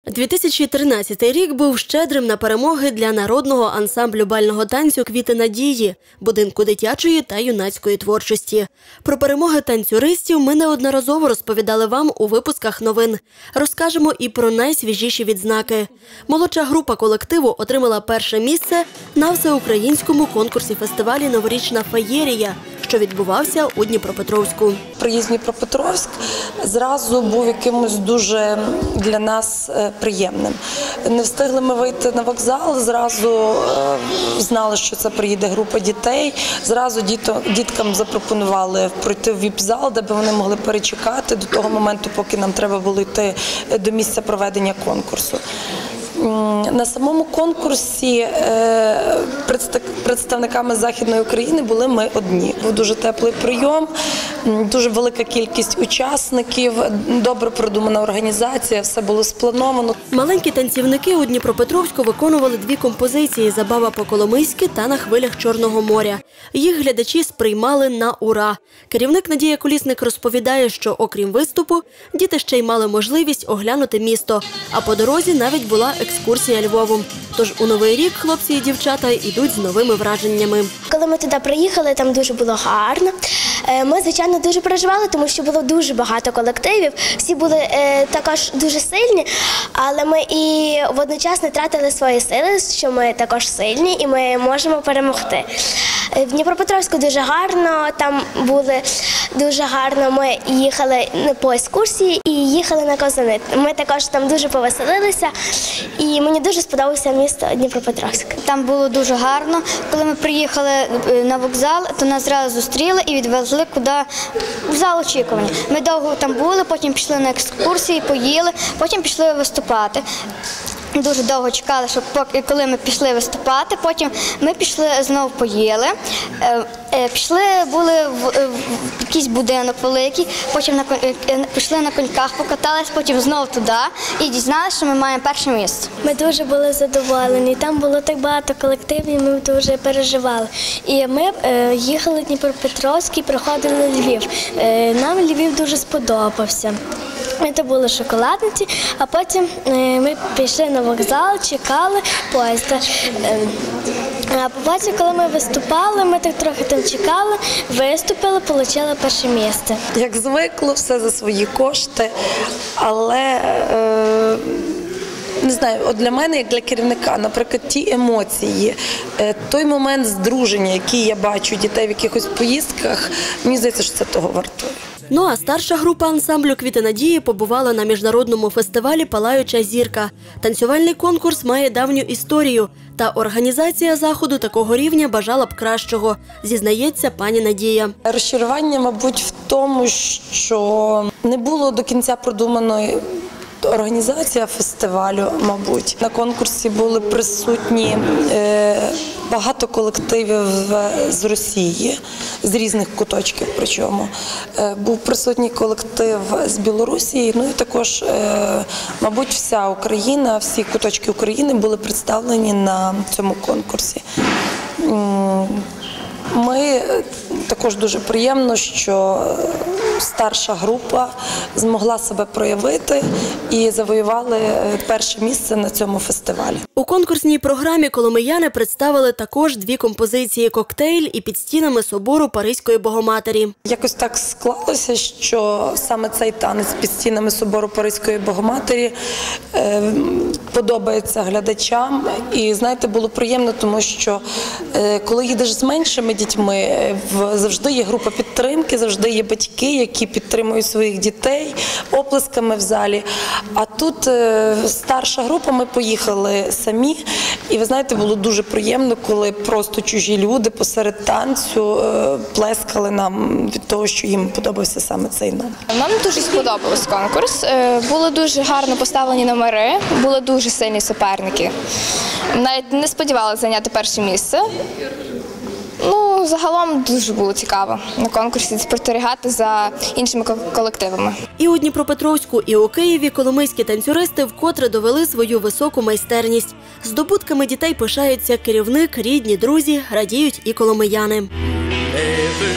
2013 рік був щедрим на перемоги для народного ансамблю бального танцю «Квіти надії» будинку дитячої та юнацької творчості. Про перемоги танцюристів ми неодноразово розповідали вам у випусках новин. Розкажемо і про найсвіжіші відзнаки. Молодша група колективу отримала перше місце на всеукраїнському конкурсі фестивалі «Новорічна феєрія», що відбувався у Дніпропетровську. Приїзд в Дніпропетровськ зразу був якимось дуже для нас приємним. Не встигли ми вийти на вокзал, зразу знали, що це приїде група дітей. Зразу діткам запропонували пройти в віп-зал, де б вони могли перечекати до того моменту, поки нам треба було йти до місця проведення конкурсу. На самому конкурсі представниками Західної України були ми одні. Був дуже теплий прийом, дуже велика кількість учасників, добре продумана організація, все було сплановано. Маленькі танцівники у Дніпропетровську виконували дві композиції «Забава по-коломийськи» та «На хвилях Чорного моря». Їх глядачі сприймали на ура. Керівник Надія Колісник розповідає, що окрім виступу, діти ще й мали можливість оглянути місто, а по дорозі навіть була екскурсія Львовом. Тож у Новий рік хлопці і дівчата йдуть з новими враженнями. Коли ми туди приїхали, там дуже було гарно. Ми, звичайно, дуже переживали, тому що було дуже багато колективів. Всі були також дуже сильні, але ми і водночас не тратили свої сили, що ми також сильні і ми можемо перемогти. В Дніпропетровську дуже гарно, там були дуже гарно. Ми їхали по екскурсії і їхали на Козани. Ми також там дуже повеселилися і мені дуже сподобався місто Дніпропетровськ. Там було дуже гарно. Коли ми приїхали на вокзал, то нас зразу зустріли і відвезли куди в зал очікування. Ми довго там були, потім пішли на екскурсії, поїли, потім пішли виступати. Дуже довго чекали, щоб коли ми пішли виступати, потім ми пішли знову поїли, пішли, були в якийсь будинок великий, потім пішли на коньках, покатались, потім знову туди і дізналися, що ми маємо перше місце. Ми дуже були задоволені, там було так багато колективів, ми дуже переживали. І ми їхали в Дніпропетровськ і проходили Львів. Нам Львів дуже сподобався. Це були шоколадниці, а потім ми пішли на вокзал, чекали поїзда. А потім, коли ми виступали, ми так трохи там чекали, виступили, отримали перше місце. Як звикло, все за свої кошти, але не знаю, от для мене, як для керівника, наприклад, ті емоції, той момент здруження, який я бачу дітей в якихось поїздках, мені здається, що це того вартує. Ну а старша група ансамблю «Квіти надії» побувала на міжнародному фестивалі «Палаюча зірка». Танцювальний конкурс має давню історію, та організація заходу такого рівня бажала б кращого, зізнається пані Надія. Розчарування, мабуть, в тому, що не було до кінця продуманої організація фестивалю, мабуть. На конкурсі були присутні багато колективів з Росії, з різних куточків причому. Був присутній колектив з Білорусі, ну і також, мабуть, вся Україна, всі куточки України були представлені на цьому конкурсі. Ми також дуже приємно, що старша група змогла себе проявити і завоювали перше місце на цьому фестивалі. У конкурсній програмі коломияни представили також дві композиції «Коктейль» і «Під стінами собору Паризької Богоматері». Якось так склалося, що саме цей танець «Під стінами собору Паризької Богоматері» подобається глядачам. І, знаєте, було приємно, тому що коли їдеш з меншими дітьми, завжди є група підтримки, завжди є батьки, які підтримують своїх дітей оплесками в залі. А тут старша група, ми поїхали самі. І, ви знаєте, було дуже приємно, коли просто чужі люди посеред танцю плескали нам від того, що їм подобався саме цей номер. Нам дуже сподобався конкурс. Були дуже гарно поставлені номери, були дуже сильні суперники. Навіть не сподівалися зайняти перше місце. Ну, загалом дуже було цікаво на конкурсі спостерігати за іншими колективами. І у Дніпропетровську, і у Києві коломийські танцюристи вкотре довели свою високу майстерність. Здобутками дітей пишаються керівник, рідні, друзі, радіють і коломияни.